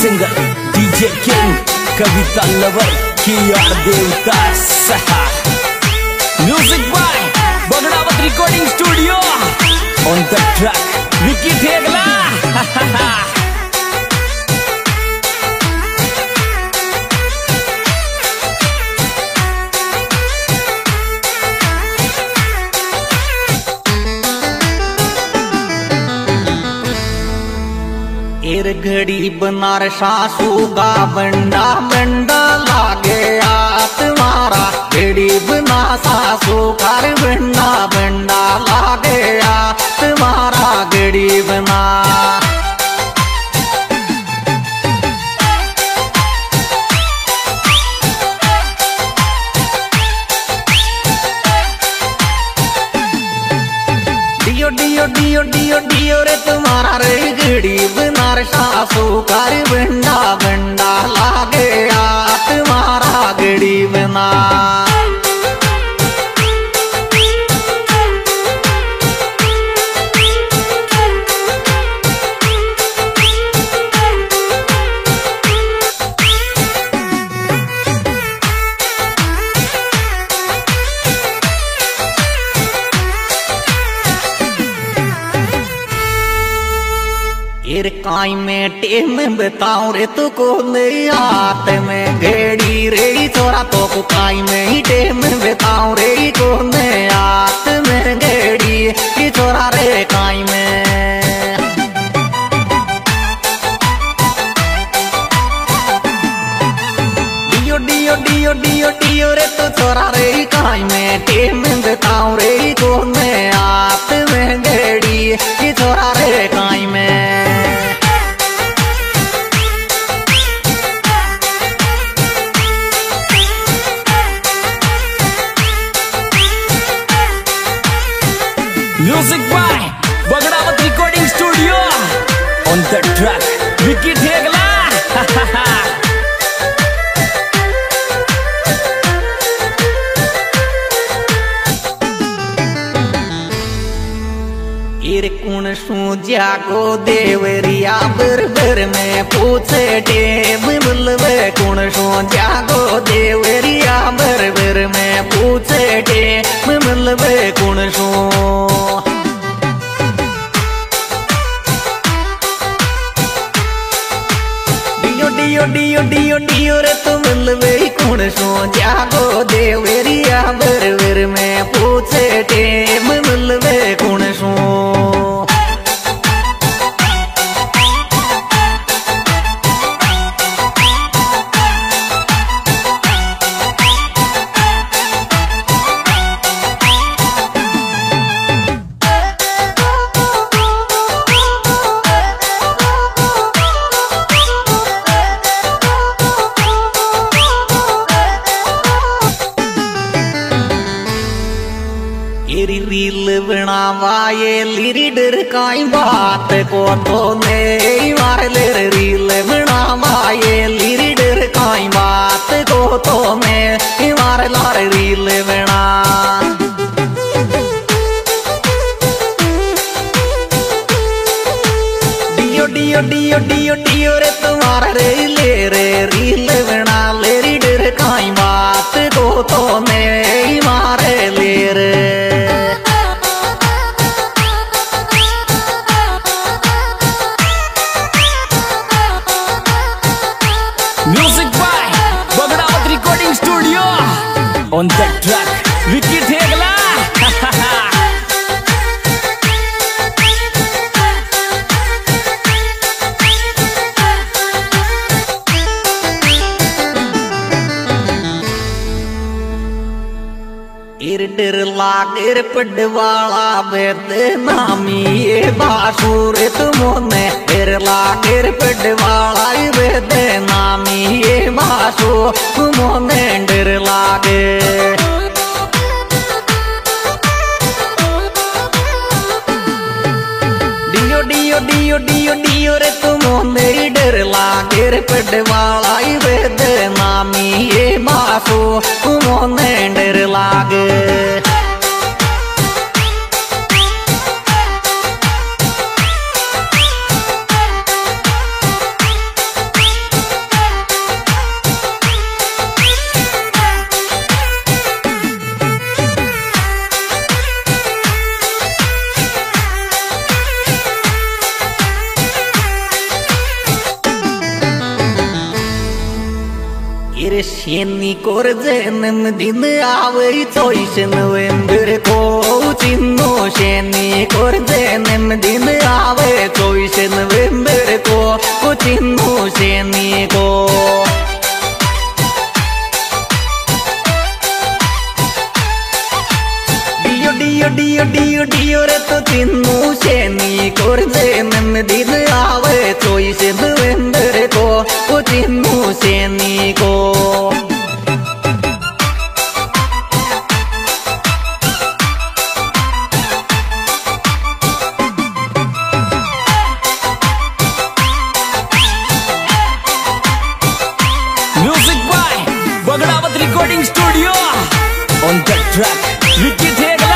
Singer DJ king Kavita lover की यार देवता सहा music by Bagdawat recording studio on the track Vicky Thegla घड़ी बनार सासू का बंडा बंडा लागे तुम्हारा घड़ी बना सासू कर बंडा बंडा लागे तुम्हारा घड़ी बना डियो डियो डियो डियो डियो रे तुम्हारा रे घड़ी बनार सासू कर बंडा बंडा लागे तुम्हारा घड़ी बना काई में टेम बताऊं रे तू को नहीं हाथ में घेड़ी रे छोरा तो को काई में ही टेम बताऊं रे को नहीं हाथ में घेड़ी छोरा रे काई में डियो डियो डियो डियो डियो रे तू छोरा रे काई में टेम बताऊं रे को नहीं हाथ में घेड़ी छोरा रे काई में music by Bagdawat recording studio on the track Vicky Thegla कुण सू जागो देवरिया बर में पूछे टेम बुलवे कुण सू जागो देवरिया बर में पूछे टेम बुलवे कुण सू डियो डियो डियो डियो डियो रे तुम मिलवे कुण सू जागो देवरिया बर में पूछे टेम मिलवे कुण सू रील बनावाए लीडर काई बात को तो नहीं मार ले रील बनावाए लीडर काई बात को तो मैं मार लार रील बना डियो डियो डियो डियो डियो रे तुम्हारा रे ले रे रील बना ले रीडर काई बात को तो मैं मारे ले रे on the track विकी ठेगला डर लागर पडवाला बेद नामी ये बासुर तुमने डर लागर पडवाला बेद नामी ये बासु तुमने डर लागे डियो डियो डियो डियो डियो रे तुमने डर लागर पडवाला बेद नामी ये बासु तुमने डर लागे ये शेनी कोर जन्मदिन आवे 24 नवंबर को चिन्नो शेनी कोर जन्मदिन आवे 24 नवंबर को चिन्नो शेनी को डियो डियो डियो डियो रे तो चिन्नो शेनी कोर जन्मदिन आवे 24 नवंबर को चिन्नो शेनी को music by Bagdawat recording studio on the track Vicky Thegla.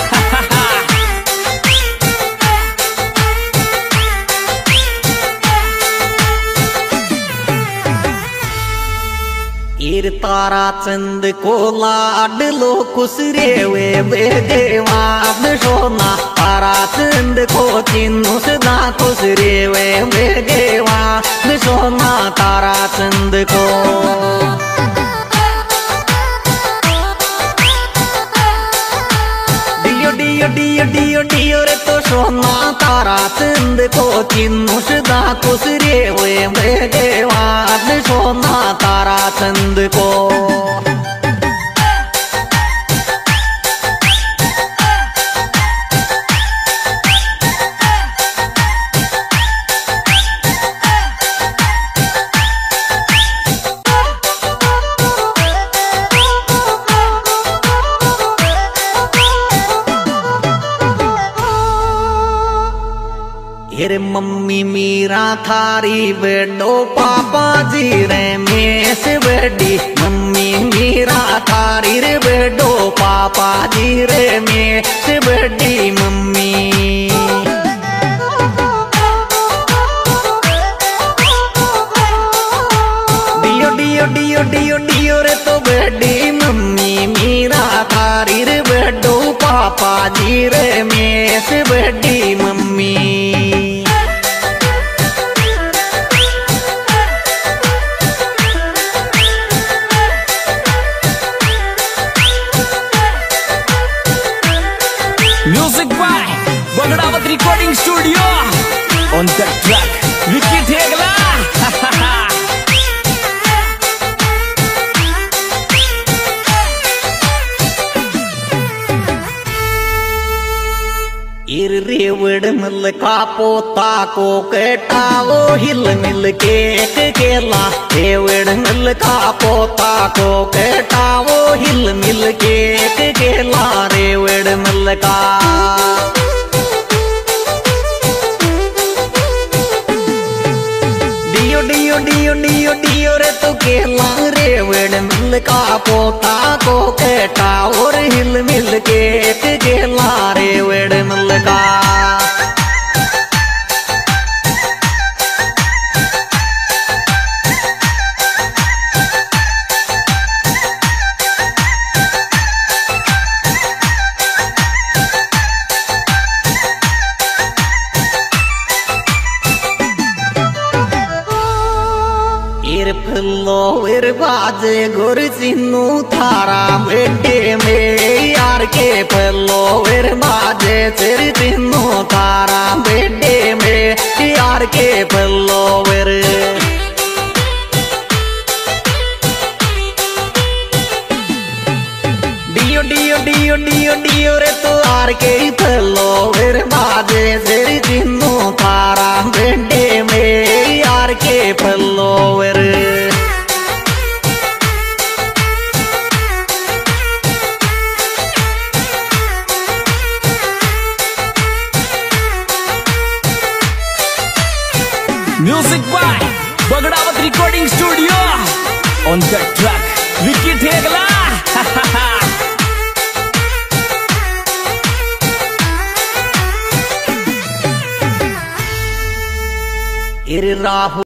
ईर तारा चंद को लाड लो कुसरे वे बेदेवाद सोना तारा चंद को चिन्नु सदा कुसरे वे बेदेवाद सोना तारा चंद को डियो डियो डियो डियो डियो रे तो सोना तारा चंद को चिन्नु सदा कुसरे वे बेदेवाद सोना तारा चंद को हेरे मम्मी मीरा थारी बेडो पापा जी रे में से बेडी मम्मी मीरा थारी रे बेडो पापा जी रे में से बेडी मम्मी डियो डियो डियो डियो डियो रे तो बेडी मम्मी मीरा थारी रे बेडो पापा जी रे में से बेडी मम्मी music by Bagdawat recording studio on the track Vicky Thegla. इर रेवड़ मिल का पोता को केटावो हिल मिल के केला रेवड़ मिल का पोता को केटावो हिल मिल के केला रेवड़ मिल का डियो डियो डियो डियो डियो रे तो केला रेवड़ मिल का पोता को केटा और हिल मिल के केला रेवड़ मिल का फिर बाजे गुर चिन्नू थारा बेटे में यार के फलो फिर बाजे चिर चिन्नू थारा बेटे में यार के फलो फिर डियो डियो डियो डियो डियो रे तो यार के फलो फिर बाजे चिर चिन्नू थारा बेटे में यार के फलो फिर music by Bagdawat recording studio on the track Vicky Thegla. Rahul